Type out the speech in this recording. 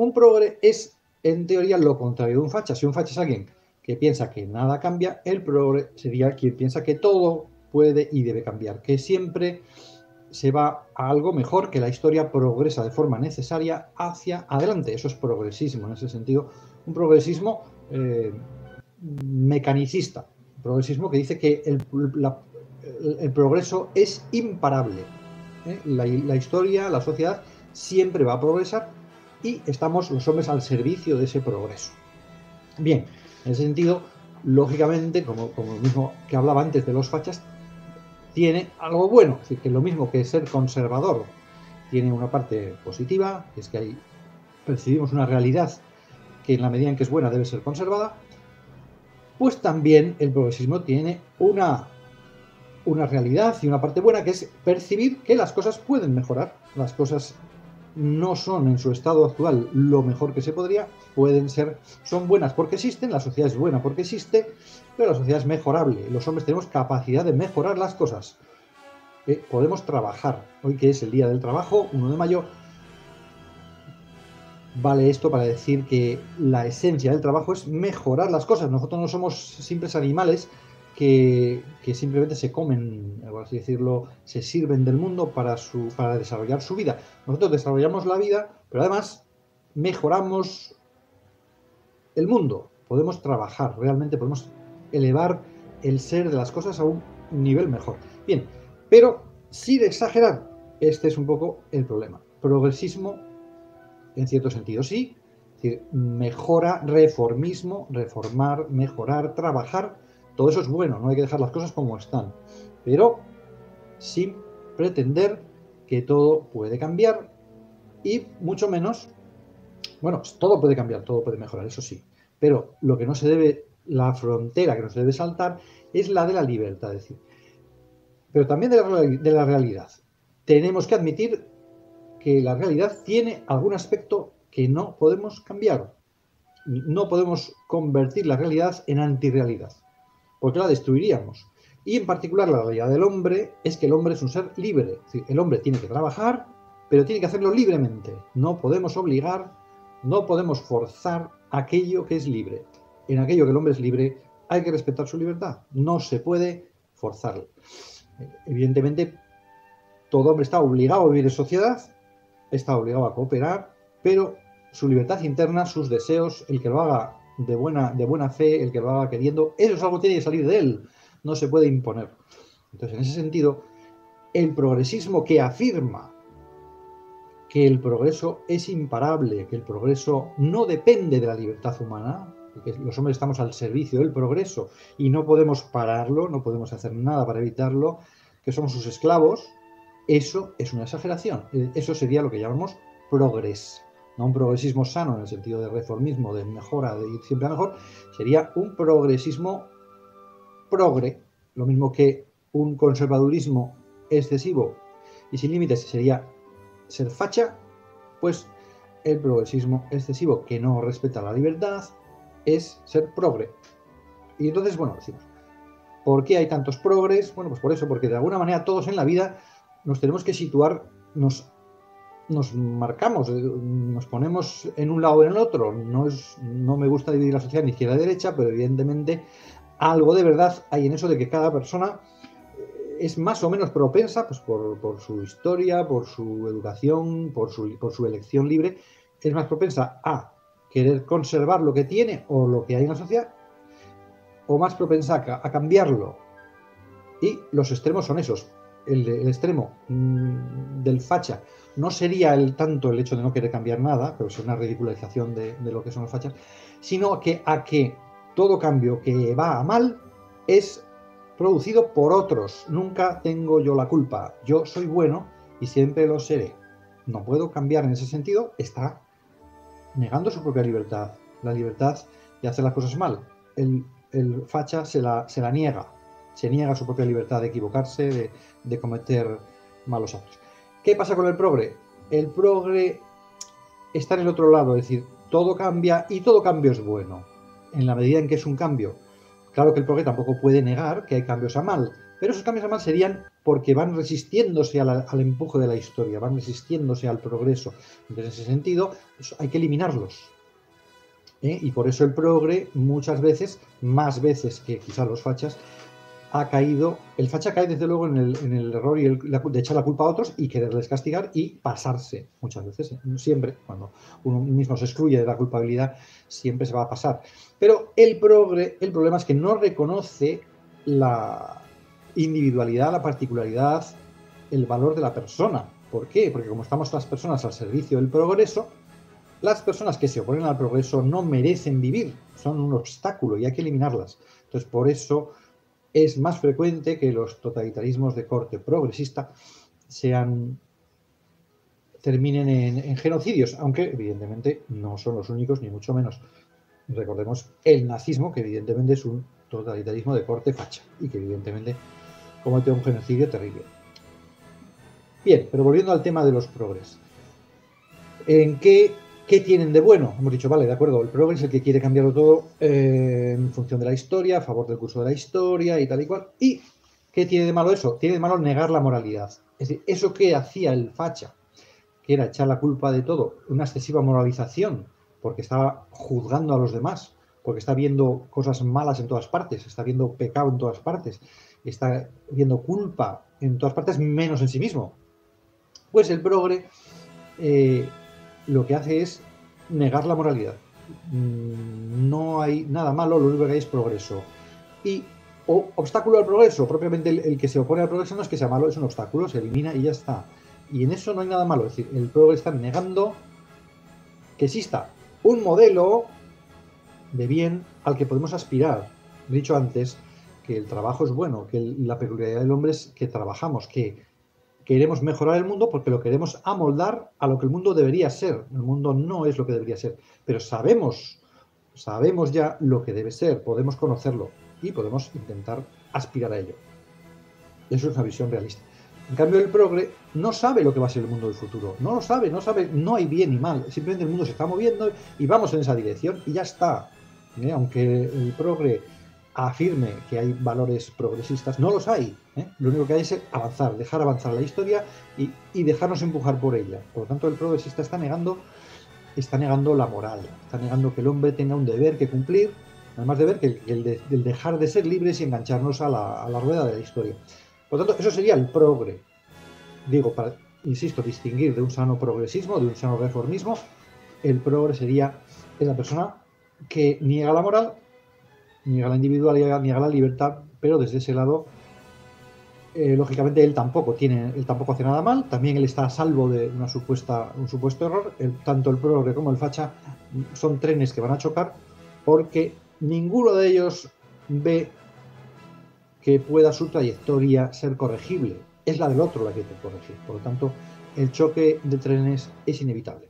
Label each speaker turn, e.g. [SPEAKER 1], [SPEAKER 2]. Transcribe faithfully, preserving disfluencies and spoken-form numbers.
[SPEAKER 1] un progre es, en teoría, lo contrario de un facha. Si un facha es alguien que piensa que nada cambia, el progre sería quien piensa que todo puede y debe cambiar, que siempre se va a algo mejor, que la historia progresa de forma necesaria hacia adelante. Eso es progresismo, en ese sentido, un progresismo eh, mecanicista, un progresismo que dice que el, la, el, el progreso es imparable. ¿eh? La, la historia, la sociedad siempre va a progresar y estamos los hombres al servicio de ese progreso. Bien, en ese sentido, lógicamente, como, como lo mismo que hablaba antes de los fachas, tiene algo bueno, es decir, que lo mismo que ser conservador tiene una parte positiva, que es que ahí percibimos una realidad que en la medida en que es buena debe ser conservada, pues también el progresismo tiene una, una realidad y una parte buena, que es percibir que las cosas pueden mejorar, las cosas no son en su estado actual lo mejor que se podría, pueden ser, son buenas porque existen, la sociedad es buena porque existe, pero la sociedad es mejorable, los hombres tenemos capacidad de mejorar las cosas, eh, podemos trabajar, hoy que es el día del trabajo, uno de mayo, vale esto para decir que la esencia del trabajo es mejorar las cosas, nosotros no somos simples animales que, que simplemente se comen, por así decirlo, se sirven del mundo para, su, para desarrollar su vida. Nosotros desarrollamos la vida, pero además mejoramos el mundo. Podemos trabajar, realmente podemos elevar el ser de las cosas a un nivel mejor. Bien, pero sin exagerar, este es un poco el problema. Progresismo, en cierto sentido, sí, es decir, mejora, reformismo, reformar, mejorar, trabajar, todo eso es bueno, no hay que dejar las cosas como están, pero sin pretender que todo puede cambiar y mucho menos, bueno, todo puede cambiar, todo puede mejorar, eso sí, pero lo que no se debe, la frontera que no se debe saltar es la de la libertad, es decir, pero también de la, de la realidad. Tenemos que admitir que la realidad tiene algún aspecto que no podemos cambiar. No podemos convertir la realidad en antirrealidad, porque la destruiríamos. Y en particular la realidad del hombre es que el hombre es un ser libre. Es decir, el hombre tiene que trabajar, pero tiene que hacerlo libremente. No podemos obligar, no podemos forzar aquello que es libre. En aquello que el hombre es libre hay que respetar su libertad. No se puede forzarlo. Evidentemente, todo hombre está obligado a vivir en sociedad, está obligado a cooperar, pero su libertad interna, sus deseos, el que lo haga de buena, de buena fe, el que lo haga queriendo, eso es algo que tiene que salir de él, no se puede imponer. Entonces, en ese sentido, el progresismo que afirma que el progreso es imparable, que el progreso no depende de la libertad humana, que los hombres estamos al servicio del progreso y no podemos pararlo, no podemos hacer nada para evitarlo, que somos sus esclavos, eso es una exageración. Eso sería lo que llamamos progres. No un progresismo sano en el sentido de reformismo, de mejora, de ir siempre a mejor, sería un progresismo progre, lo mismo que un conservadurismo excesivo y sin límites sería ser facha, pues el progresismo excesivo que no respeta la libertad es ser progre. Y entonces, bueno, decimos, ¿por qué hay tantos progres? Bueno, pues por eso, porque de alguna manera todos en la vida nos tenemos que situar, nos, nos marcamos, nos ponemos en un lado o en el otro. No, es, no me gusta dividir la sociedad ni izquierda ni derecha, pero evidentemente algo de verdad hay en eso de que cada persona es más o menos propensa, pues por, por su historia, por su educación, por su, por su elección libre, es más propensa a querer conservar lo que tiene o lo que hay en la sociedad, o más propensa a, a cambiarlo. Y los extremos son esos. El, el extremo mmm, del facha no sería el tanto el hecho de no querer cambiar nada, pero es una ridicularización de, de lo que son los fachas, sino que a que todo cambio que va a mal es producido por otros. Nunca tengo yo la culpa. Yo soy bueno y siempre lo seré. No puedo cambiar en ese sentido. Está negando su propia libertad. La libertad de hacer las cosas mal. El, el facha se la, se la niega. Se niega su propia libertad de equivocarse, de, de cometer malos actos. ¿Qué pasa con el progre? El progre está en el otro lado, es decir, todo cambia y todo cambio es bueno. En la medida en que es un cambio. Claro que el progre tampoco puede negar que hay cambios a mal, pero esos cambios a mal serían porque van resistiéndose a la, al empuje de la historia, van resistiéndose al progreso. Entonces, en ese sentido, eso hay que eliminarlos. ¿eh? Y por eso el progre, muchas veces, más veces que quizás los fachas, ha caído, el facha cae desde luego en el, en el error y el, la, de echar la culpa a otros y quererles castigar y pasarse muchas veces, siempre, cuando uno mismo se excluye de la culpabilidad, siempre se va a pasar. Pero el progre, el problema es que no reconoce la individualidad, la particularidad, el valor de la persona. ¿Por qué? Porque como estamos las personas al servicio del progreso, las personas que se oponen al progreso no merecen vivir, son un obstáculo y hay que eliminarlas. Entonces, por eso es más frecuente que los totalitarismos de corte progresista sean, terminen en, en genocidios, aunque evidentemente no son los únicos, ni mucho menos. Recordemos el nazismo, que evidentemente es un totalitarismo de corte facha y que evidentemente comete un genocidio terrible. Bien, pero volviendo al tema de los progres. ¿En qué, qué tienen de bueno? Hemos dicho, vale, de acuerdo, el progre es el que quiere cambiarlo todo eh, en función de la historia, a favor del curso de la historia y tal y cual. ¿Y qué tiene de malo eso? Tiene de malo negar la moralidad. Es decir, eso que hacía el facha, que era echar la culpa de todo, una excesiva moralización, porque estaba juzgando a los demás, porque está viendo cosas malas en todas partes, está viendo pecado en todas partes, está viendo culpa en todas partes, menos en sí mismo. Pues el progre eh, lo que hace es negar la moralidad. No hay nada malo, lo único que hay es progreso. Y o, obstáculo al progreso, propiamente el, el que se opone al progreso no es que sea malo, es un obstáculo, se elimina y ya está. Y en eso no hay nada malo, es decir, el progre está negando que exista un modelo de bien al que podemos aspirar. He dicho antes que el trabajo es bueno, que el, la peculiaridad del hombre es que trabajamos, que queremos mejorar el mundo porque lo queremos amoldar a lo que el mundo debería ser. El mundo no es lo que debería ser, pero sabemos, sabemos ya lo que debe ser, podemos conocerlo y podemos intentar aspirar a ello. Eso es una visión realista. En cambio, el progre no sabe lo que va a ser el mundo del futuro. No lo sabe, no sabe, no hay bien ni mal. Simplemente el mundo se está moviendo y vamos en esa dirección y ya está. ¿Eh? Aunque el progre afirme que hay valores progresistas, no los hay. ¿eh? Lo único que hay es avanzar, dejar avanzar la historia y, y dejarnos empujar por ella. Por lo tanto, el progresista está negando, está negando la moral, está negando que el hombre tenga un deber que cumplir, además de ver que el, que el, de, el dejar de ser libres y engancharnos a la, a la rueda de la historia. Por lo tanto, eso sería el progre. Digo, para, insisto, distinguir de un sano progresismo, de un sano reformismo, el progre sería la persona que niega la moral, niega la individualidad, niega la libertad, pero desde ese lado, eh, lógicamente, él tampoco tiene, él tampoco hace nada mal, también él está a salvo de una supuesta, un supuesto error. El, tanto el progre como el facha son trenes que van a chocar porque ninguno de ellos ve que pueda su trayectoria ser corregible. Es la del otro la que hay que corregir. Por lo tanto, el choque de trenes es inevitable.